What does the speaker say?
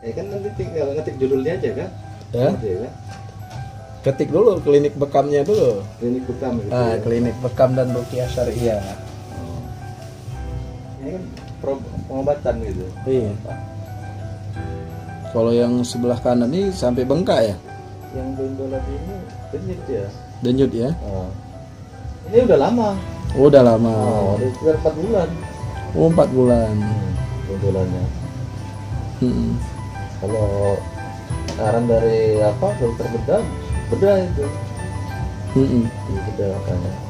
Ya kan nanti tinggal ngetik judulnya aja kan? Ya. Aja, kan? Ketik dulu klinik bekamnya dulu. Klinik bekam gitu. Ah, Ya. klinik bekam dan ruqyah syariah. Oh. Ini kan pengobatan gitu. Iya. Kalau yang sebelah kanan ini sampai bengkak ya? Yang benjolan ini denyut ya. Denyut ya? Oh. Ini udah lama. Oh, udah lama. Oh, udah sekitar 4 bulan. Oh, 4 bulan. Benjolannya. Hmm. Kalau saran dari dokter bedah itu. Hmm. Bedah makanya.